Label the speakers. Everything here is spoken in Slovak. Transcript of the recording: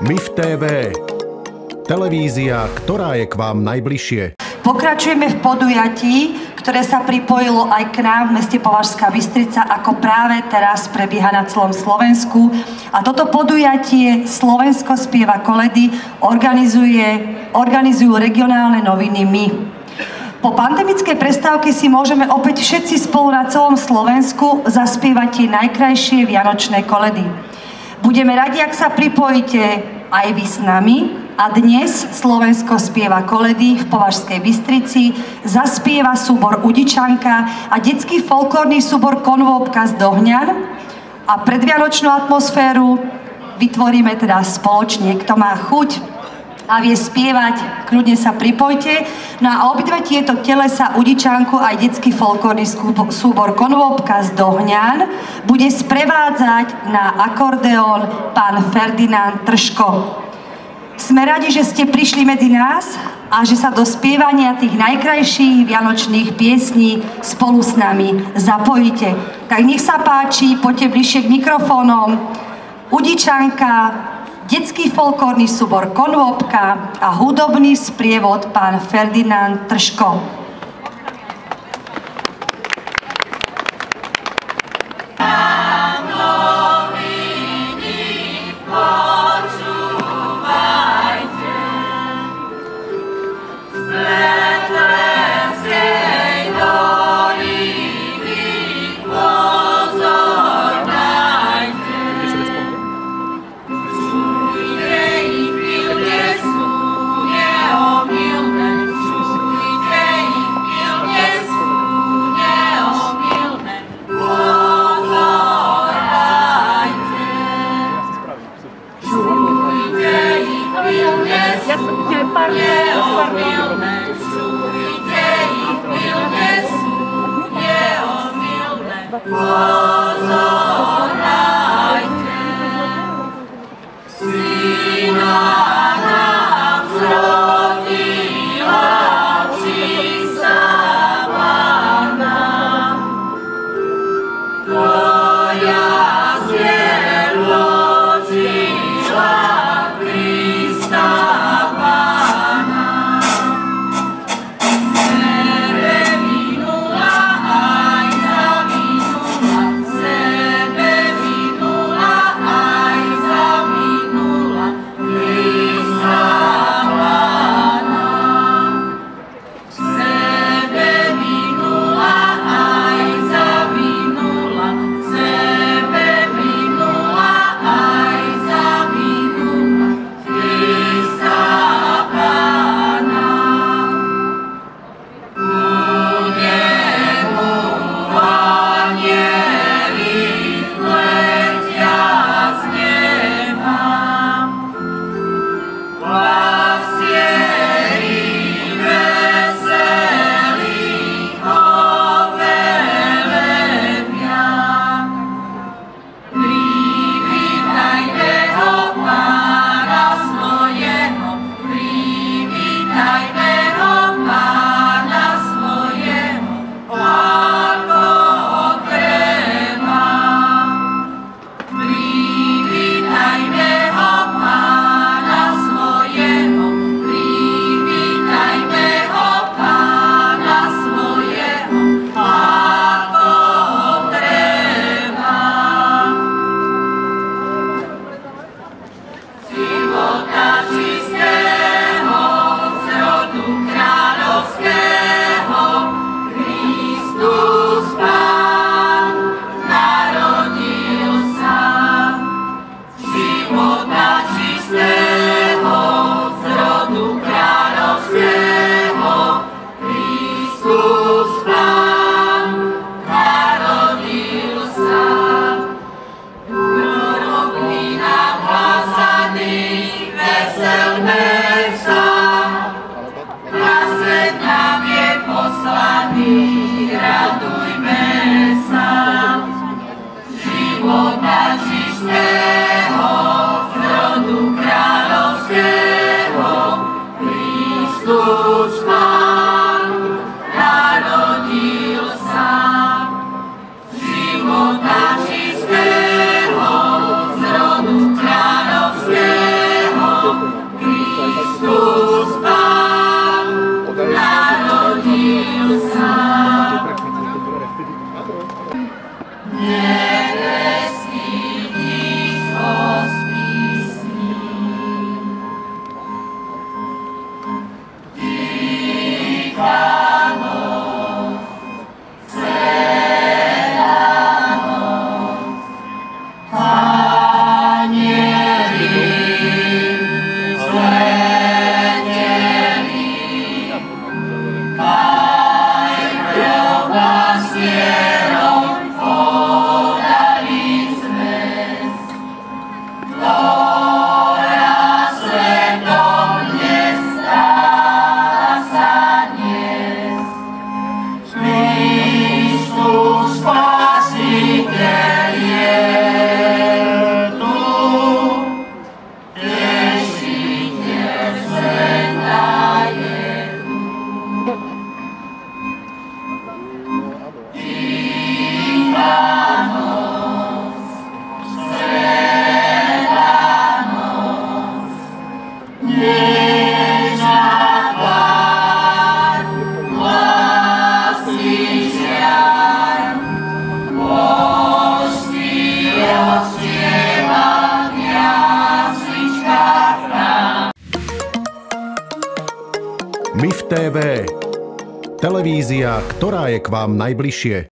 Speaker 1: MIF TV. Televízia, ktorá je k vám najbližšie.
Speaker 2: Pokračujeme v podujatí, ktoré sa pripojilo aj k nám v meste Považská Bystrica, ako práve teraz prebieha na celom Slovensku. A toto podujatie Slovensko spieva koledy organizujú regionálne noviny MY. Po pandemickej prestávke si môžeme opäť všetci spolu na celom Slovensku zaspievať tie najkrajšie vianočné koledy. Budeme radi, ak sa pripojíte aj vy s nami. A dnes Slovensko spieva koledy v Považskej Bystrici, zaspieva súbor Udičanka a detský folklórny súbor Konvóbka z Dohňan. A predvianočnú atmosféru vytvoríme teda spoločne. Kto má chuť a vie spievať, kľudne sa pripojte. No a obidve tieto telesa, Udičanku aj detský folklórny súbor Konvóbka z Dohňan, bude sprevádzať na akordeón pán Ferdinand Tržko. Sme radi, že ste prišli medzi nás a že sa do spievania tých najkrajších vianočných piesní spolu s nami zapojíte. Tak nech sa páči, poďte bližšie k mikrofónom. Udičanka, detský folklórny súbor Konvóbka a hudobný sprievod pán Ferdinand Tržko.
Speaker 1: MIF TV. Televízia, ktorá je k vám najbližšie.